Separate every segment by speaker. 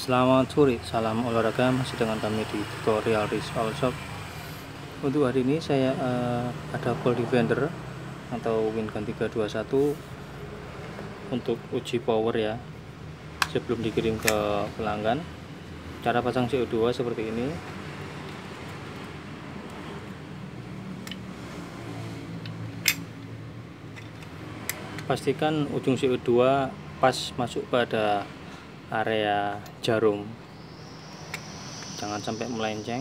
Speaker 1: Selamat sore, salam olahraga, masih dengan kami di tutorial Rizal Shop. Untuk hari ini saya ada Ball Defender atau Wingun 321 untuk uji power ya, sebelum dikirim ke pelanggan. Cara pasang CO2 seperti ini. Pastikan ujung CO2 pas masuk pada area jarum, jangan sampai melenceng.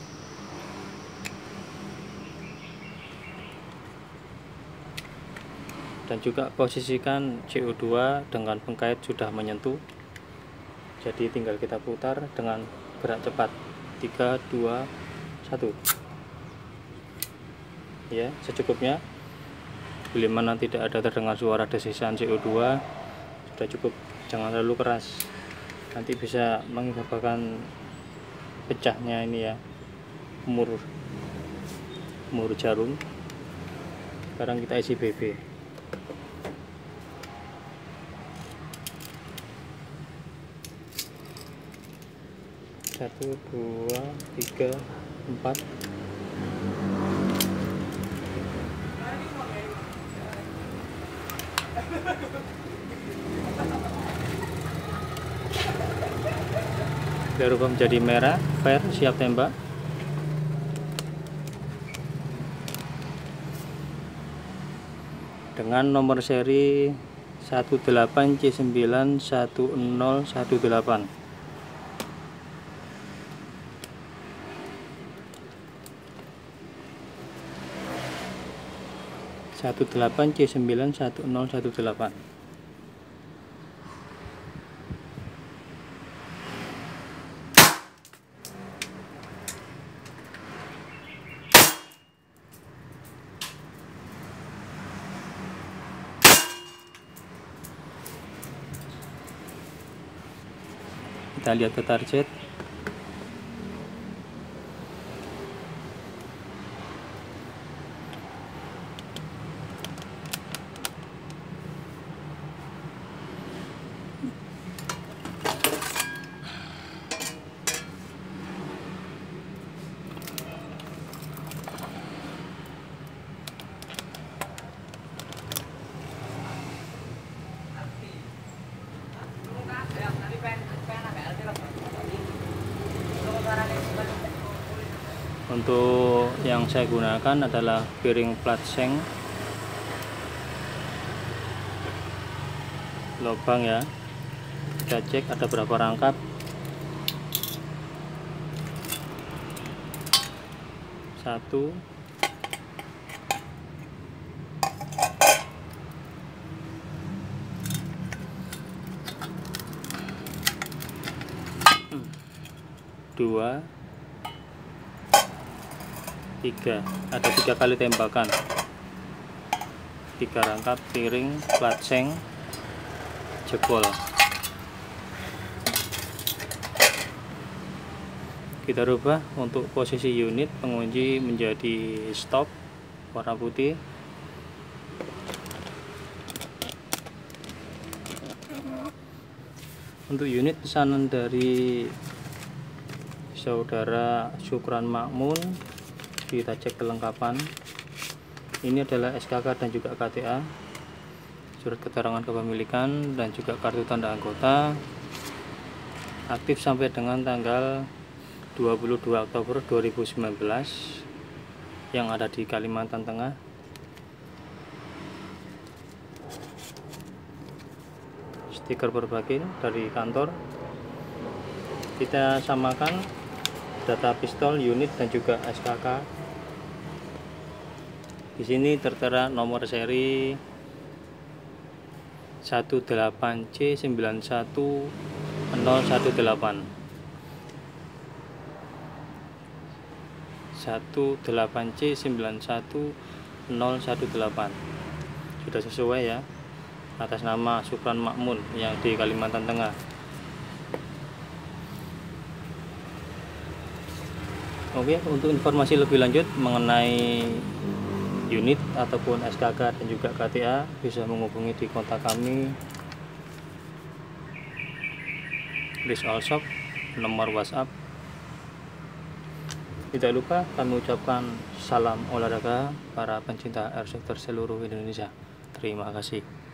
Speaker 1: Dan juga posisikan CO2 dengan pengkait sudah menyentuh, jadi tinggal kita putar dengan gerak cepat. 3, 2, 1 ya, secukupnya. Bila mana tidak ada terdengar suara desisan CO2, sudah cukup. Jangan terlalu keras, nanti bisa mengakibatkan pecahnya ini ya, mur jarum. Sekarang kita isi BB. Satu, dua, tiga, empat. Kita rubah menjadi merah, fair, siap tembak. Dengan nomor seri 18C91018. C91018. Kita lihat ke target. Untuk yang saya gunakan adalah piring plat seng lubang ya. Kita cek ada berapa rangkap. Satu, dua, tiga. Ada 3 kali tembakan. 3 rangkap piring plat seng jebol. Kita rubah untuk posisi unit pengunci menjadi stop warna putih. Untuk unit pesanan dari saudara Syukran Makmun, kita cek kelengkapan. Ini adalah SKK dan juga KTA, surat keterangan kepemilikan dan juga kartu tanda anggota, aktif sampai dengan tanggal 22 Oktober 2019 yang ada di Kalimantan Tengah. Stiker berbakin dari kantor. Kita samakan data pistol, unit dan juga SKK. Di sini tertera nomor seri 18C91018. 18C91018. Sudah sesuai ya, atas nama Syukran Makmun yang di Kalimantan Tengah. Oke, untuk informasi lebih lanjut mengenai unit ataupun SKK dan juga KTA, bisa menghubungi di kontak kami list all shop, nomor WhatsApp. Tidak lupa kami ucapkan salam olahraga para pencinta airsoft seluruh Indonesia. Terima kasih.